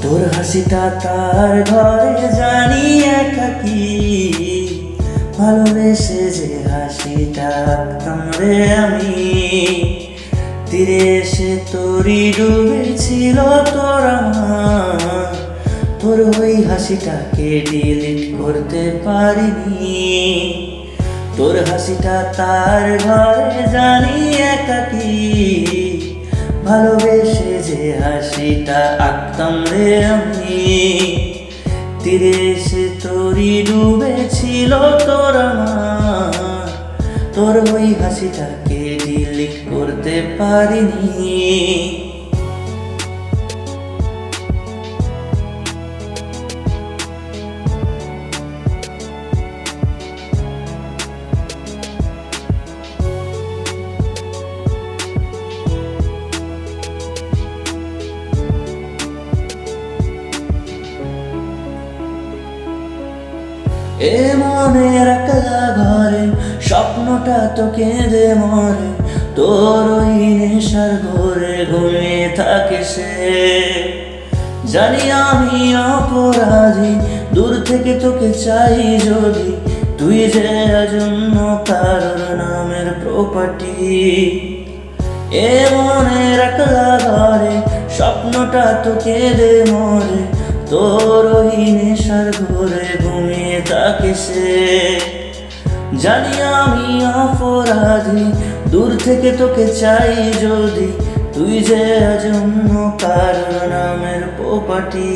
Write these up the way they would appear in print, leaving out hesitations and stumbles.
তোর হাসিটা তার ঘরে জানি একাকি, ভালোবেসে যে হাসিটা আঁকতাম রে আমি। তীরে এসে তোরই ডুবেছিল তোর আমার, তোর ওই হাসিটাকে ডিলিট করতে পারিনি। তোর হাসিটা তার ঘরে জানি একাকি, ভালোবেসে যে হাসিটা আঁকতাম রে আমি। তীরে এসে তোরই ডুবেছিল তোর আমার, তোর ওই হাসিটাকে ডিলিট করতে পারিনি। এ মনের একলা ঘরে স্বপ্নটা তো কেঁদে মরে, তোর ওই নেশার ঘরে ঘুমিয়ে থাকে সে। জানি আমি অপরাধী, দূর থেকে তোকে চাই যদি, তুই যে আজন্য কারোর নামের প্রপার্টি। এ মনের একলা ঘরে স্বপ্নটা তো কেঁদে মরে, তোর ওই নেশার ঘরে ঘুমিয়ে থাকে সে। জানি আমি অপরাধী, দূর থেকে তোকে চাই যদি, তুই যে আজন্য কারোর নামের প্রপার্টি।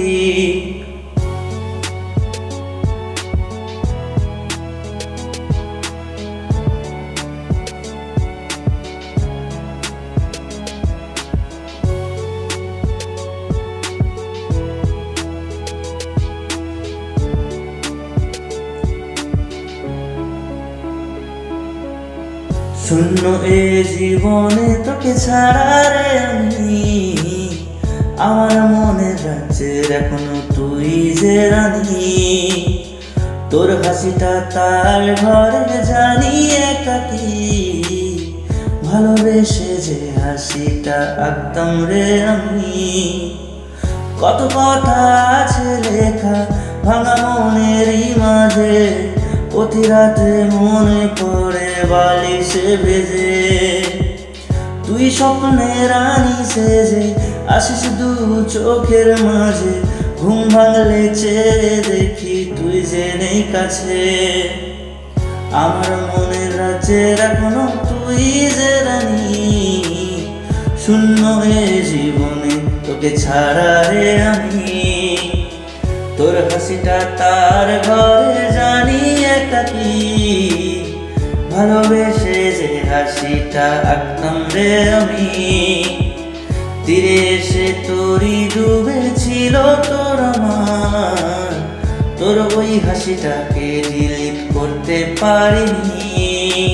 শূন্য এ জীবনে তোকে ছাড়া রে আমি, আমার মনের রাজ্যের এখনো তুই যে রানী। তোর হাসিটা তার ঘরে জানি একাকি, ভালোবেসে যে হাসিটা আঁকতাম রে আমি। কত কথা আছে লেখা ভাঙা মনেরই মাঝে, প্রতি রাতে মনে পড়ে বালিশে ভেজে। তুই স্বপ্নে রানী সেজে আসিস দু চোখের মাঝে, ঘুম ভাঙলে চেয়ে দেখি তুই যে নেই কাছে। আমার মনের রাজ্যের এখনো তুই যে রানী, শূন্য এ জীবনে তোকে ছাড়া রে আমি। তোর হাসিটা তার ঘরে জানি একাকি, ভালোবেসে যে হাসিটা আঁকতাম রে আমি। তীরে এসে তোরই ডুবেছিল তোর আমার, তোর ওই হাসিটাকে ডিলিট করতে পারিনি।